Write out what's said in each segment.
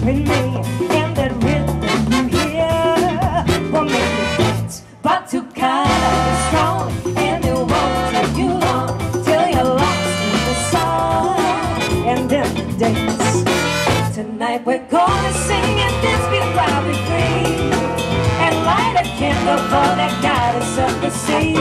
with me, and that rhythm you hear will make you dance. Batucada is strong, and it won't take you long till you're lost in the song and then dance. Tonight we're gonna sing and dance, be wild and free, and light a candle for that goddess of the sea.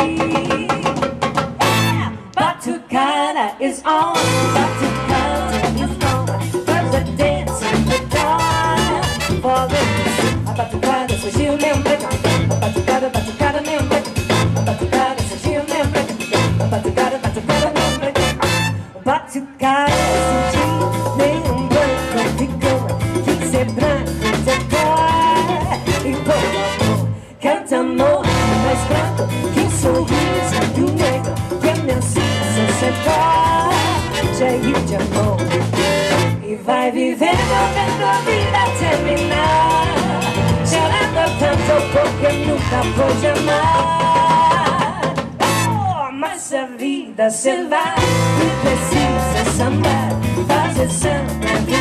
Yeah! Batucada is on, Batucada is on, there's a dance in the dawn for the Batucada, so she'll never break it. Batucada, Batucada, never break it. Batucada, so she'll never break it. Batucada, Batucada, never break it. Batucada, so she'll never break it. Que ser branco de cor e todo amor, canta amor mais branco que sorriso do negro, que a mensagem se for cheio de amor e vai vivendo vendo a vida terminar, chorando tanto porque nunca pôde amar. Oh, mas a vida se vai e precisa sambar, fazer samba.